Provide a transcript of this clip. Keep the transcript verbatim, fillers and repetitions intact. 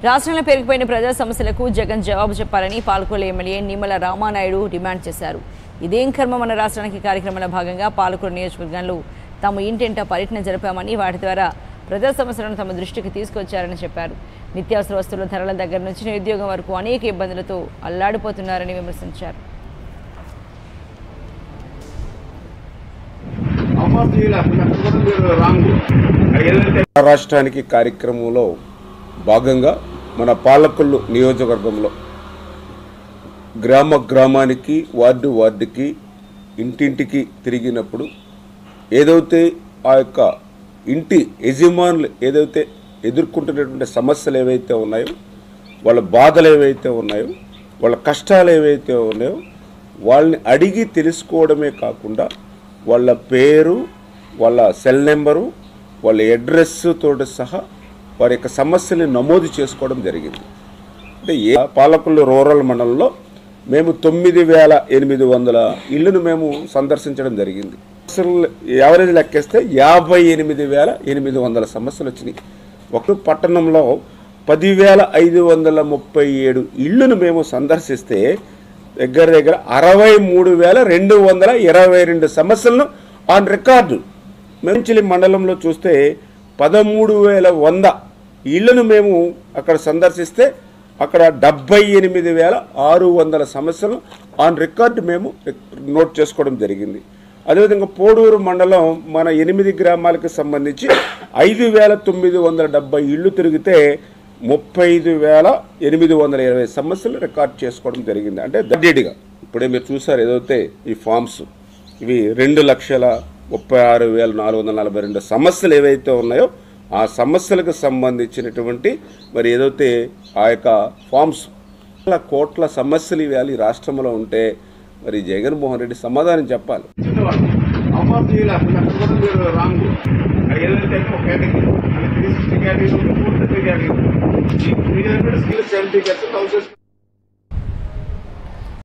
రాష్ట్రంలో పెరిగిపోయిన ప్రజా సమస్యలకు జగన్ జవాబు చెప్పాలని పాలకొల్లు ఎమ్మెల్యే నిమ్మల రామానాయుడు డిమాండ్ చేశారు. ఇదేం కర్మ మన రాష్ట్రానికి కార్యక్రమంలో భాగంగా పాలకొల్లు నియోజకవర్గంలో తాము ఇంటింట పర్యటన జరిపామని వాటి ద్వారా ప్రజా సమస్యలను తమ దృష్టికి తీసుకొచ్చారని చెప్పారు. నిత్యావసర వస్తువుల ధరల దగ్గర నుంచి నిరుద్యోగం వరకు అనేక ఇబ్బందులతో అల్లాడిపోతున్నారని విమర్శించారు. రాష్ట్రానికి కార్యక్రమంలో భాగంగా మన పాలకొల్లు నియోజకవర్గంలో గ్రామ గ్రామానికి వార్డు వార్డుకి ఇంటింటికి తిరిగినప్పుడు ఏదైతే ఆ యొక్క ఇంటి యజమానులు ఏదైతే ఎదుర్కొంటున్నటువంటి సమస్యలు ఏవైతే ఉన్నాయో, వాళ్ళ బాధలు ఏవైతే ఉన్నాయో, వాళ్ళ కష్టాలు ఏవైతే ఉన్నాయో వాళ్ళని అడిగి తెలుసుకోవడమే కాకుండా వాళ్ళ పేరు, వాళ్ళ సెల్ నెంబరు, వాళ్ళ అడ్రస్ తోటి సహా వారి యొక్క సమస్యని నమోదు చేసుకోవడం జరిగింది. అంటే ఏ పాలకొల్లు రూరల్ మండలంలో మేము తొమ్మిది వేల ఎనిమిది వందల ఇళ్లను మేము సందర్శించడం జరిగింది. అసలు యావరేజ్ లెక్కేస్తే యాభై ఎనిమిది వేల ఎనిమిది వందల సమస్యలు వచ్చినాయి. ఒక పట్టణంలో పదివేల ఐదు వందల ముప్పై ఏడు ఇళ్లను మేము సందర్శిస్తే దగ్గర దగ్గర అరవై మూడు వేల రెండు వందల ఇరవై రెండు సమస్యలను ఆన్ రికార్డు. మెంచిలి మండలంలో చూస్తే పదమూడు వేల వంద ఇళ్లను మేము అక్కడ సందర్శిస్తే అక్కడ డెబ్బై ఎనిమిది వేల ఆరు వందల సమస్యలను ఆన్ రికార్డు మేము నోట్ చేసుకోవడం జరిగింది. అదేవిధంగా పోడూరు మండలం మన ఎనిమిది గ్రామాలకు సంబంధించి ఐదు వేల తొమ్మిది వందల డెబ్బై ఇళ్ళు తిరిగితే ముప్పై ఐదు వేల ఎనిమిది వందల ఇరవై సమస్యలు రికార్డ్ చేసుకోవడం జరిగింది. అంటే దడ్డీడిగా ఇప్పుడే మీరు చూసారు ఏదైతే ఈ ఫామ్స్ ఇవి రెండు లక్షల ముప్పై ఆరు వేల నాలుగు వందల నలభై రెండు సమస్యలు ఏవైతే ఉన్నాయో ఆ సమస్యలకు సంబంధించినటువంటి మరి ఏదైతే ఆ యొక్క ఫామ్స్ కోట్ల సమస్యలు ఇవాళ ఈ రాష్ట్రంలో ఉంటే మరి జగన్మోహన్ రెడ్డి సమాధానం చెప్పాలి.